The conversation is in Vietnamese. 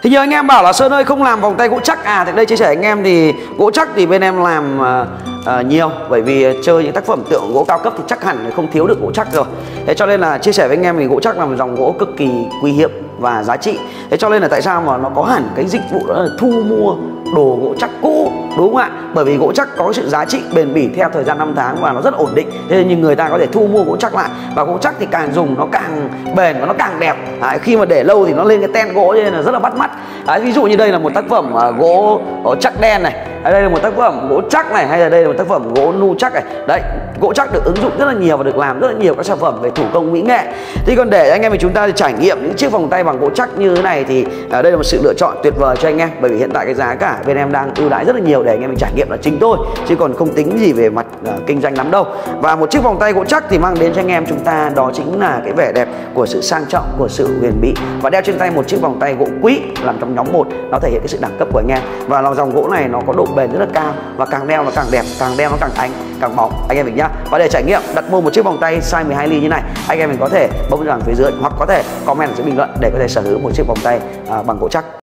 Thì nhiều anh em bảo là Sơn ơi không làm vòng tay gỗ chắc à? Thì đây chia sẻ anh em thì gỗ chắc thì bên em làm nhiều, bởi vì chơi những tác phẩm tượng gỗ cao cấp thì chắc hẳn không thiếu được gỗ chắc rồi. Thế cho nên là chia sẻ với anh em thì gỗ chắc là một dòng gỗ cực kỳ quý hiếm và giá trị. Thế cho nên là tại sao mà nó có hẳn cái dịch vụ đó là thu mua đồ gỗ chắc cũ, đúng không ạ? Bởi vì gỗ chắc có sự giá trị bền bỉ theo thời gian năm tháng và nó rất ổn định. Thế nên người ta có thể thu mua gỗ chắc lại, và gỗ chắc thì càng dùng nó càng bền và nó càng đẹp. Đấy, khi mà để lâu thì nó lên cái ten gỗ nên là rất là bắt mắt. Đấy, ví dụ như đây là một tác phẩm gỗ chắc đen này, đây là một tác phẩm gỗ chắc này, hay là đây là một tác phẩm gỗ nu chắc này. Đấy, gỗ chắc được ứng dụng rất là nhiều và được làm rất là nhiều các sản phẩm về thủ công mỹ nghệ. Thì còn để anh em chúng ta trải nghiệm những chiếc vòng tay bằng gỗ chắc như thế này thì đây là một sự lựa chọn tuyệt vời cho anh em, bởi vì hiện tại cái giá cả bên em đang ưu đãi rất là nhiều để anh em mình trải nghiệm là chính thôi, chứ còn không tính gì về mặt kinh doanh lắm đâu. Và một chiếc vòng tay gỗ chắc thì mang đến cho anh em chúng ta đó chính là cái vẻ đẹp của sự sang trọng, của sự huyền bí, và đeo trên tay một chiếc vòng tay gỗ quý làm trong nhóm 1, nó thể hiện cái sự đẳng cấp của anh em. Và dòng gỗ này nó có độ bền rất là cao, và càng đeo nó càng đẹp, càng đeo nó càng ánh, càng bóng anh em mình nhá. Và để trải nghiệm đặt mua một chiếc vòng tay size 12 ly như này, anh em mình có thể bấm vào phía dưới hoặc có thể comment ở dưới bình luận để có thể sở hữu một chiếc vòng tay bằng gỗ chắc.